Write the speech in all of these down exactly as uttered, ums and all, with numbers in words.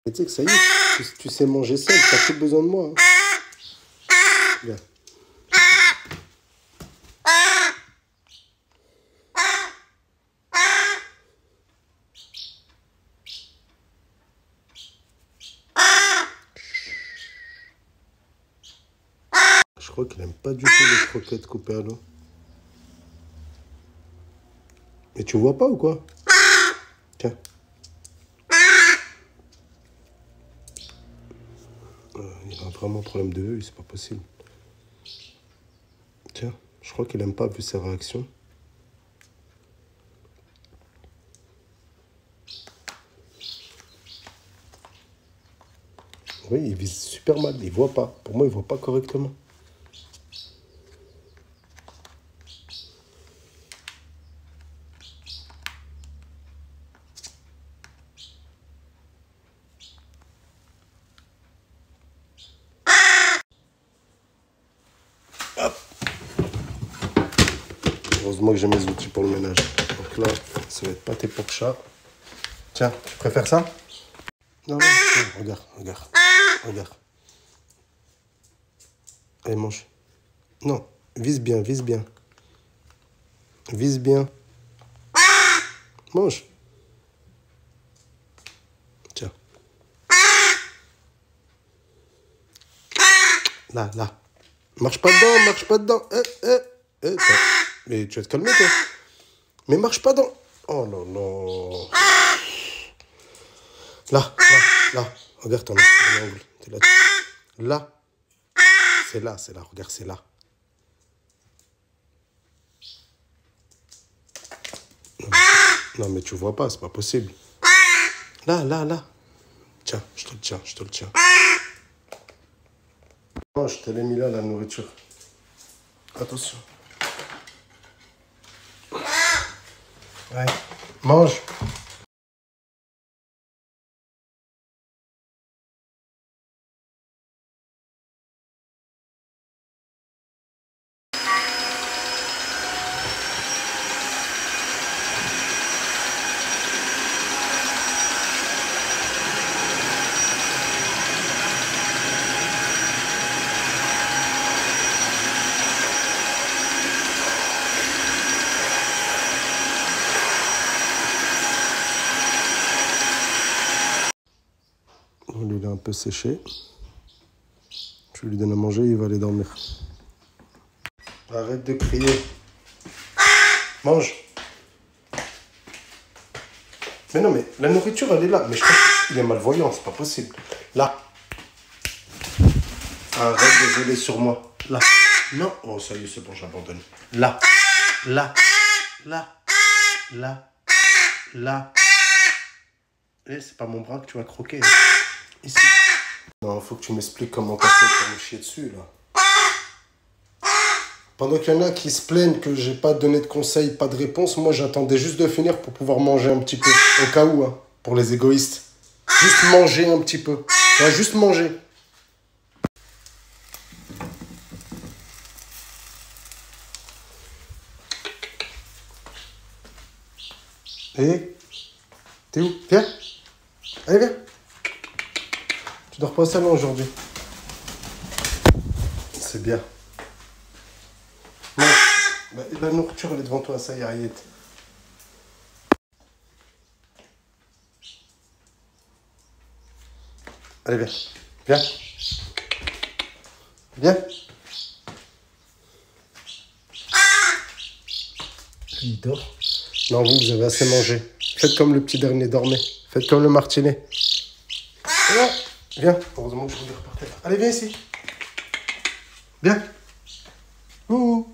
Mais tu sais que ça y est, tu, tu sais manger seul, t'as plus besoin de moi. Hein. Viens. Je crois qu'il aime pas du tout les croquettes coupées à l'eau. Mais tu vois pas ou quoi? Tiens. Euh, il a vraiment un problème de vue, c'est pas possible. Tiens, je crois qu'il aime pas vu ses réactions. Oui, il vise super mal, il voit pas. Pour moi, il voit pas correctement. Hop. Heureusement que j'ai mes outils pour le ménage. Donc là, ça va être pâté pour chat. Tiens, tu préfères ça? Non, non, non, regarde, regarde, regarde. Allez, mange. Non, vise bien, vise bien. Vise bien. Mange. Tiens. Là, là. Marche pas dedans, marche pas dedans. Eh, eh, eh, mais tu vas te calmer, toi. Mais marche pas dedans. Oh non, non. Là, là, là. Regarde ton angle. T'es là. Là. C'est là, c'est là. Regarde, c'est là. Non mais, non, mais tu vois pas, c'est pas possible. Là, là, là. Tiens, je te le tiens, je te le tiens. Oh, je te l'ai mis là, la nourriture. Attention. Ouais. Mange. Lui, il est un peu séché. Je lui donne à manger, il va aller dormir. Arrête de crier. Mange. Mais non, mais la nourriture, elle est là. Mais je crois qu'il est malvoyant, c'est pas possible. Là. Arrête de voler sur moi. Là. Non. Oh, ça y est, c'est bon, j'abandonne. Là. Là. Là. Là. Là. Eh, c'est pas mon bras que tu vas croquer. Hein. Ici. Non, faut que tu m'expliques comment t'as fait pour me chier dessus, là. Pendant qu'il y en a qui se plaignent que j'ai pas donné de conseils, pas de réponse, moi j'attendais juste de finir pour pouvoir manger un petit peu. Au cas où, hein, pour les égoïstes. Juste manger un petit peu. Ouais, juste manger. Eh, t'es où? Viens. Allez, viens. Tu dors pas au salon aujourd'hui. C'est bien. Non. Bah, la nourriture, elle est devant toi, ça y est, Ariette. Allez, viens. Viens. Viens. Il dort. Non, vous, vous avez assez mangé. Faites comme le petit dernier, dormez. Faites comme le martinet. Viens. Viens. Heureusement que je vous dire par terre. Allez, viens ici. Viens. Ouh.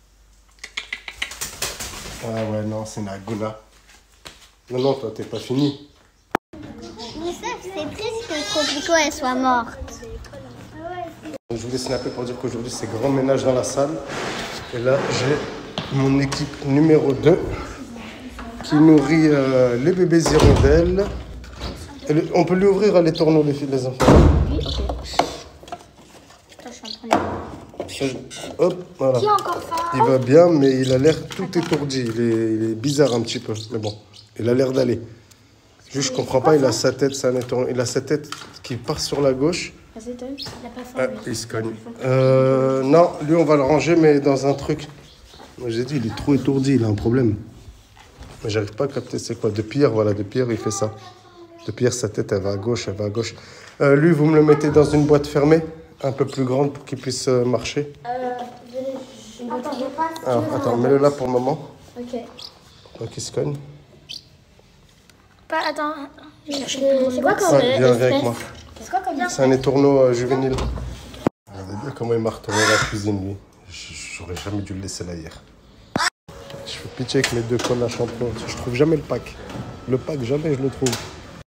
Ah ouais, non, c'est Naguna. Non, non, toi, t'es pas fini. Youssef, c'est triste que Tropico, elle soit morte. Je voulais snapper pour dire qu'aujourd'hui, c'est grand ménage dans la salle. Et là, j'ai mon équipe numéro deux qui nourrit euh, les bébés hirondelles. Et le, on peut lui ouvrir les tourneaux, les filles, les enfants. Oui, ok. Putain, je suis en train de... Hop, voilà. Qui a encore faim? Il va bien, mais il a l'air tout étourdi. Il est, il est bizarre un petit peu, mais bon, il a l'air d'aller. Lui, je comprends pas, il a sa tête, c'est un étourneau. Il a sa tête qui part sur la gauche. Ah, c'est toi, il a pas faim. Ah, lui. il se cogne. Euh, non, lui, on va le ranger, mais dans un truc. Moi, j'ai dit, il est trop étourdi, il a un problème. Mais j'arrive pas à capter c'est quoi. Depuis hier, voilà, depuis hier, il fait ça. Depuis hier, sa tête, elle va à gauche, elle va à gauche. Euh, lui, vous me le mettez dans une boîte fermée, un peu plus grande pour qu'il puisse euh, marcher. Euh, je... Attends, je passe. Alors, attends, mets-le là pour le moment. Ok. Donc, il se cogne. Pas, attends. C'est quoi comme Ouais, viens, viens avec moi. C'est quoi comme C'est un étourneau euh, juvénile. Regardez bien comment il m'a retourné la cuisine, lui. J'aurais jamais dû le laisser là hier. Je fais pitié avec mes deux cols à shampoing. Je trouve jamais le pack. Le pack, jamais je le trouve.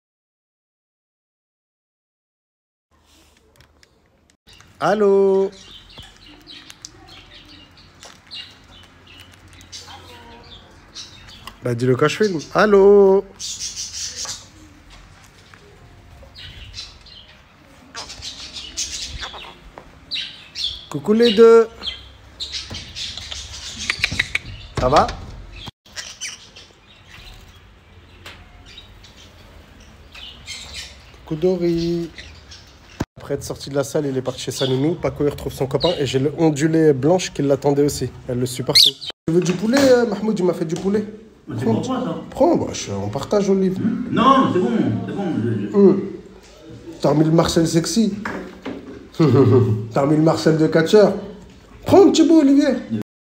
Allô? Bah dis-le quand je filme. Allô? Coucou les deux. Ça va? Coucou Dory. Après être sorti de la salle, il est parti chez sa nounou. Paco, il retrouve son copain. Et j'ai le ondulé blanche qui l'attendait aussi. Elle le suit partout. Tu veux du poulet, euh, Mahmoud? Il m'a fait du poulet. C'est pour moi, ça. Prends, bah, je, on partage, Olive. Non, c'est bon, c'est bon. Je- je- Hum. T'as remis le Marcel sexy. T'as remis le Marcel de catcheur. Prends un petit bout, Olivier.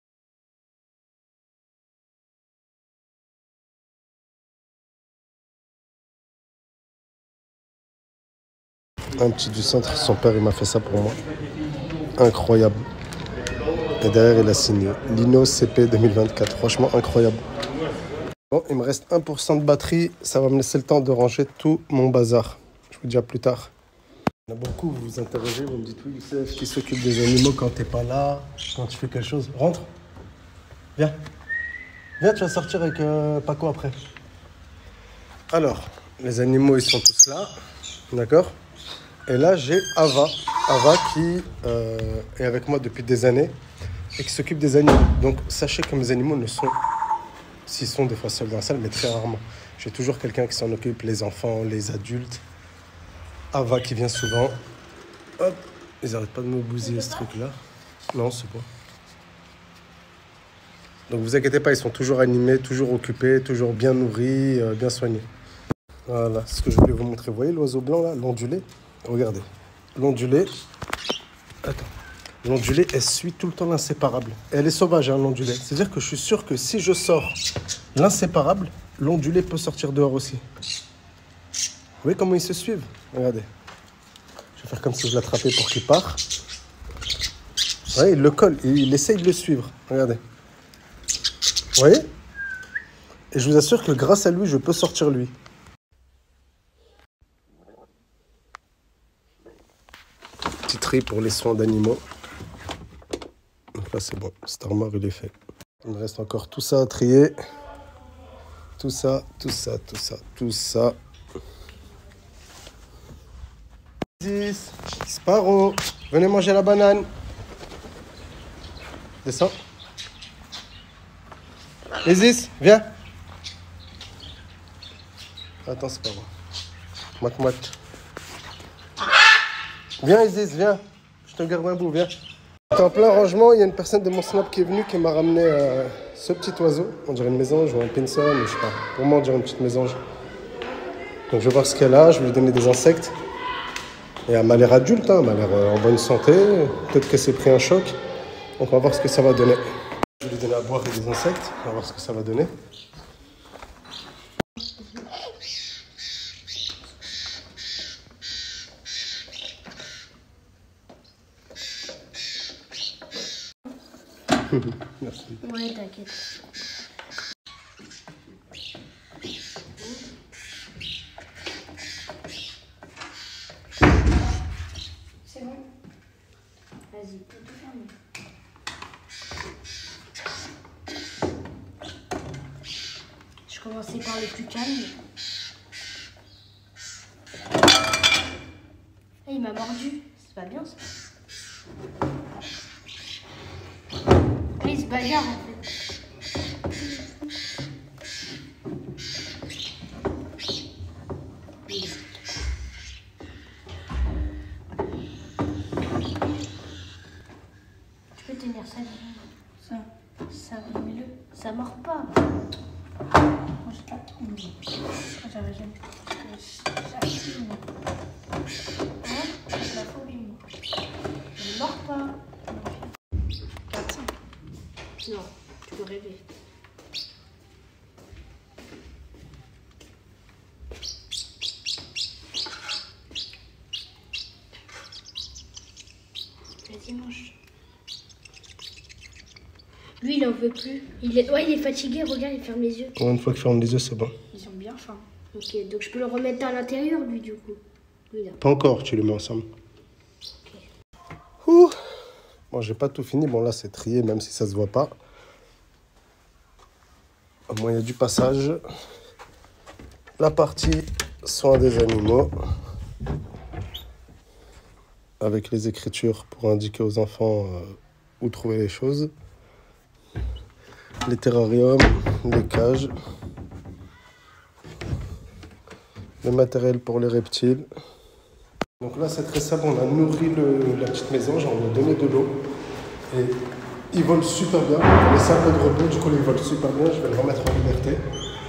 Un petit du centre, son père il m'a fait ça pour moi. Incroyable. Et derrière il a signé Lino C P deux mille vingt-quatre. Franchement incroyable. Bon, il me reste un pour cent de batterie. Ça va me laisser le temps de ranger tout mon bazar. Je vous dis à plus tard. Il y en a beaucoup, vous vous interrogez, vous me dites oui, Youssef, qui s'occupe des animaux quand t'es pas là, quand tu fais quelque chose. Rentre. Viens. Viens, tu vas sortir avec euh, Paco après. Alors, les animaux ils sont tous là. D'accord? Et là, j'ai Ava, Ava qui euh, est avec moi depuis des années et qui s'occupe des animaux. Donc, sachez que mes animaux ne sont, s'ils sont des fois seuls dans la salle, mais très rarement. J'ai toujours quelqu'un qui s'en occupe, les enfants, les adultes. Ava qui vient souvent. Hop, ils n'arrêtent pas de me bousiller ce truc-là. Non, c'est bon. Donc, vous inquiétez pas, ils sont toujours animés, toujours occupés, toujours bien nourris, euh, bien soignés. Voilà, ce que je voulais vous montrer. Vous voyez l'oiseau blanc là, l'ondulé? Regardez, l'ondulé, attends, l'ondulé, elle suit tout le temps l'inséparable. Elle est sauvage, hein, l'ondulé. C'est-à-dire que je suis sûr que si je sors l'inséparable, l'ondulé peut sortir dehors aussi. Vous voyez comment ils se suivent? Regardez. Je vais faire comme si je l'attrapais pour qu'il part. Ouais, il le colle, il, il essaye de le suivre. Regardez. Vous voyez? Et je vous assure que grâce à lui, je peux sortir lui. Petit tri pour les soins d'animaux. Donc là, c'est bon. Cet armoire, il est fait. Il me reste encore tout ça à trier. Tout ça, tout ça, tout ça, tout ça. Isis, Sparrow, venez manger la banane. Descends. Isis, viens. Attends, Sparrow. Moite, moite. Viens Isis, viens. Je te garde un bout, viens. J'étais en plein rangement, il y a une personne de mon Snap qui est venue qui m'a ramené euh, ce petit oiseau. On dirait une mésange ou un pinson, mais je sais pas. Pour moi, on dirait une petite mésange. Donc je vais voir ce qu'elle a, je vais lui donner des insectes. Et elle m'a l'air adulte, hein, elle m'a l'air euh, en bonne santé. Peut-être qu'elle s'est pris un choc. Donc on va voir ce que ça va donner. Je vais lui donner à boire et des insectes. On va voir ce que ça va donner. Merci. Ouais, t'inquiète. C'est bon? Vas-y, peux tout fermer. Je commençais par le plus calme. Ah, il m'a mordu. C'est pas bien ça. Il se bagarre en fait. ça, ça, ça, remets-le. Ça mord pas. Moi, je sais pas. J'avais jamais. J'assume. Hein? C'est la phobie, moi. Je ne mords pas. quatre cinq. Non, tu peux rêver. Vas-y, mange. Lui, il en veut plus. Il est... Ouais, il est fatigué. Regarde, il ferme les yeux. Une fois qu'il ferme les yeux, c'est bon. Ils sont bien fins. Ok, donc je peux le remettre à l'intérieur, lui, du coup. Lui, là. Pas encore, tu les mets ensemble. Ok. Ouh. Bon, j'ai pas tout fini. Bon, là, c'est trié, même si ça se voit pas. Au moins, il y a du passage. La partie soins des animaux. Avec les écritures pour indiquer aux enfants euh, où trouver les choses. Les terrariums, les cages. Le matériel pour les reptiles. Donc là, c'est très simple. On a nourri le, la petite mésange, on lui a donné de l'eau. Et il vole super bien. On laisse un peu de repos, du coup, il vole super bien. Je vais le remettre en liberté.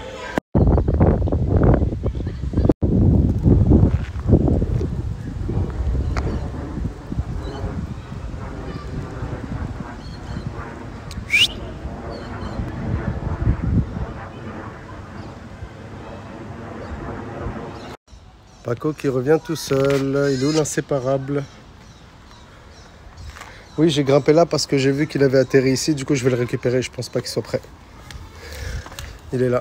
Paco qui revient tout seul. Il est où l'inséparable? Oui, j'ai grimpé là parce que j'ai vu qu'il avait atterri ici. Du coup, je vais le récupérer. Je pense pas qu'il soit prêt. Il est là.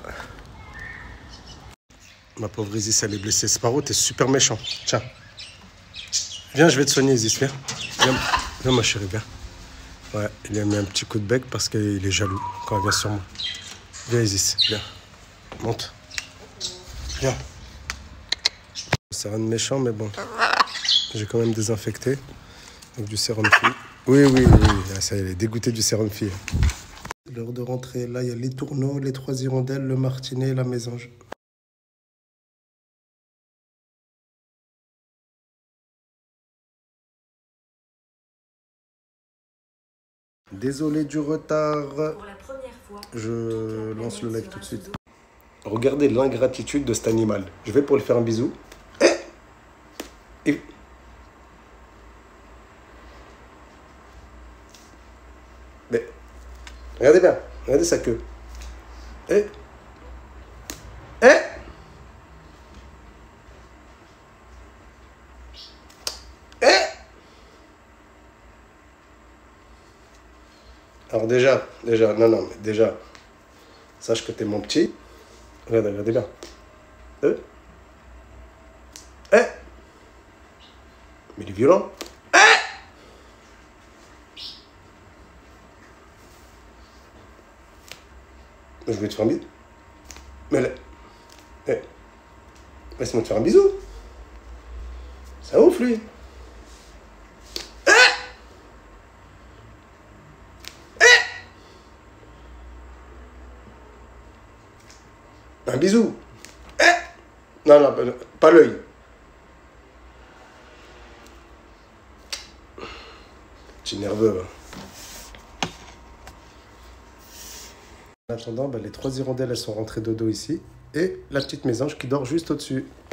Ma pauvre Isis, elle est blessée. Sparrow, t'es super méchant. Tiens. Viens, je vais te soigner, Isis. Viens. Viens, viens ma chérie, viens. Ouais, il a mis un petit coup de bec parce qu'il est jaloux quand elle vient sur moi. Viens, Isis. Viens. Monte. Viens. C'est rien de méchant, mais bon. J'ai quand même désinfecté. Avec du sérum fille. Oui, oui, oui. Ah, ça y est, elle est dégoûtée du sérum fille. L'heure de rentrer. Là, il y a les tourneaux, les trois hirondelles, le martinet et la mésange. Désolé du retard. Pour la première fois, je lance le live tout de suite. Regardez l'ingratitude de cet animal. Je vais pour lui faire un bisou. Et... Mais... Regardez bien. Regardez sa queue. Eh Eh Eh Alors déjà, déjà, non, non, mais déjà, sache que t'es mon petit. Regardez, regardez bien. Eh Eh Mais il est violent. Eh Je vais te faire un bisou. Mais là... Eh Laisse-moi te faire un bisou. Ça ouf, lui. Eh Eh Un bisou. Eh Non, non, pas, pas l'œil. Petit nerveux. Hein. En attendant, bah, les trois hirondelles, elles sont rentrées dodo ici. Et la petite mésange qui dort juste au-dessus.